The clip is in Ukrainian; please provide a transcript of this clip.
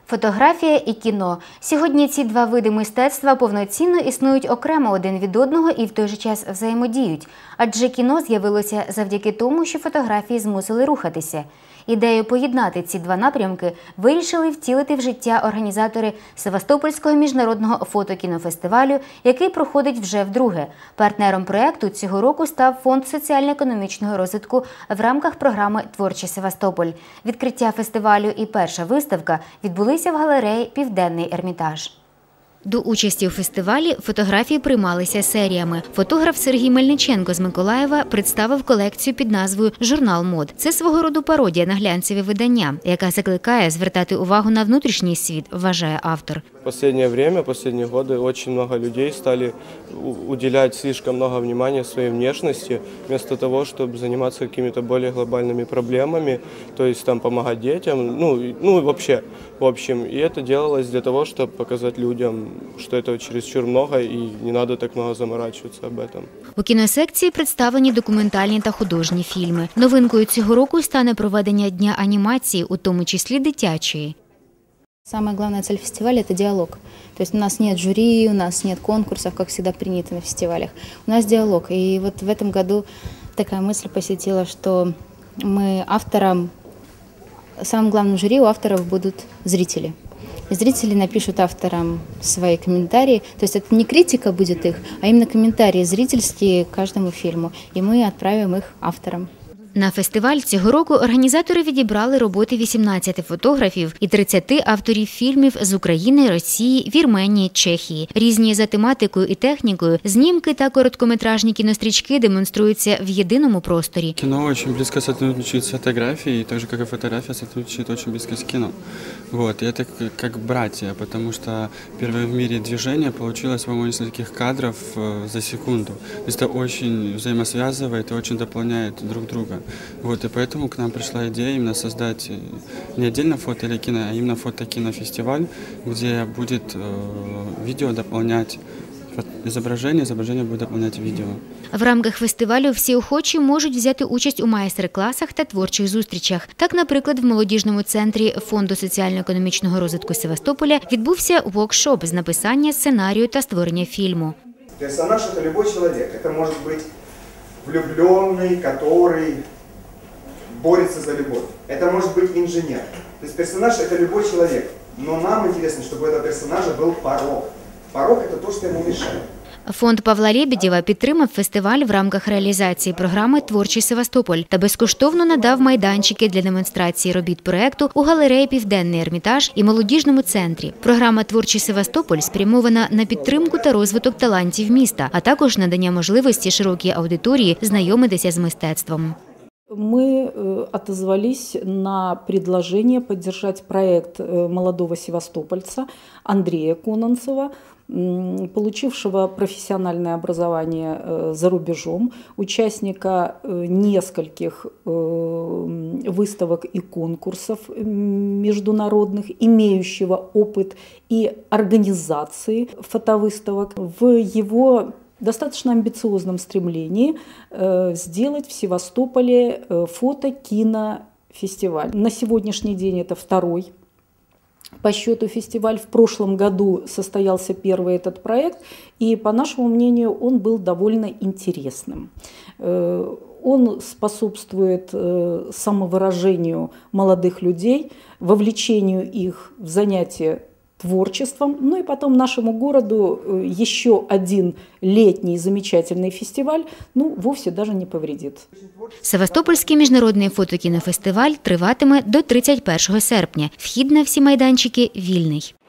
Фотографія і кіно. Сьогодні ці два види мистецтва повноцінно існують окремо один від одного і в той же час взаємодіють. Адже кіно з'явилося завдяки тому, що фотографії змусили рухатися. Ідею поєднати ці два напрямки вирішили втілити в життя організатори Севастопольського міжнародного фотокінофестивалю, який проходить вже вдруге. Партнером проєкту цього року став Фонд соціально-економічного розвитку в рамках програми «Творчий Севастополь». Відкриття фестивалю і перша виставка відбулися в галереї «Південний Ермітаж». До участі у фестивалі фотографії приймалися серіями. Фотограф Сергій Мельниченко з Миколаєва представив колекцію під назвою «Журнал мод». Це свого роду пародія на глянцеві видання, яка закликає звертати увагу на внутрішній світ, вважає автор. В последнее время, последние годы очень много людей стали уделять слишком много внимания своей внешности, вместо того, чтобы заниматься какими-то более глобальными проблемами, то есть там помогать детям, вообще, в общем. И это делалось для того, чтобы показать людям, что этого чересчур много и не надо так много заморачиваться об этом. У кіносекції представлені документальні та художні фільми. Новинкою цього року стане проведення Дня анімації, у тому числі дитячої. Самая главная цель фестиваля – это диалог. То есть у нас нет жюри, у нас нет конкурсов, как всегда принято на фестивалях. У нас диалог. И вот в этом году такая мысль посетила, что мы авторам, самым главным жюри у авторов будут зрители. И зрители напишут авторам свои комментарии. То есть это не критика будет их, а именно комментарии зрительские к каждому фильму. И мы отправим их авторам. На фестиваль цього року організатори відібрали роботи 18 фотографів і 30 авторів фільмів з України, Росії, Вірменії, Чехії. Різні за тематикою і технікою, знімки та короткометражні кінострічки демонструються в єдиному просторі. Кино дуже близько сотрудничает з фотографією, так же, як і фотографія сотрудничает дуже близько з кіно. Вот. И это как братья, потому что первое в мире движение получилось, по-моему, нескольких кадров за секунду. Это очень взаимосвязывает и очень дополняет друг друга. Вот, и поэтому к нам пришла идея именно создать не отдельно фото или кино, а именно фото-кинофестиваль, где будет видео дополнять изображение, изображение будет дополнять видео. В рамках фестивалю всі охочі можуть взяти участь у майстер-класах та творчих зустрічах. Так, наприклад, в молодіжному центрі Фонду соціально-економічного розвитку Севастополя відбувся воркшоп з написання сценарію та створення фільму. Персонаж – це будь-який чоловік. Це може бути влюбленный, который борется за любовь. Это может быть инженер. То есть персонаж – это любой человек. Но нам интересно, чтобы у этого персонажа был порог. Порог – это то, что ему мешает. Фонд Павла Лєбєдєва підтримав фестиваль в рамках реалізації програми «Творчий Севастополь» та безкоштовно надав майданчики для демонстрації робіт проєкту у галереї «Південний Ермітаж» і молодіжному центрі. Програма «Творчий Севастополь» спрямована на підтримку та розвиток талантів міста, а також надання можливості широкій аудиторії знайомитися з мистецтвом. Мы отозвались на предложение поддержать проект молодого севастопольца Андрея Кононцева, получившего профессиональное образование за рубежом, участника нескольких выставок и конкурсов международных, имеющего опыт и организации фотовыставок. В его достаточно амбициозном стремлении сделать в Севастополе фото-кинофестиваль. На сегодняшний день это второй по счету фестиваль. В прошлом году состоялся первый этот проект, и, по нашему мнению, он был довольно интересным. Он способствует самовыражению молодых людей, вовлечению их в занятия творчеством. Ну и потом нашему городу еще один летний замечательный фестиваль, вовсе даже не повредит. Севастопольський міжнародний фотокінофестиваль триватиме до 31 серпня. Вхід на всі майданчики вільний.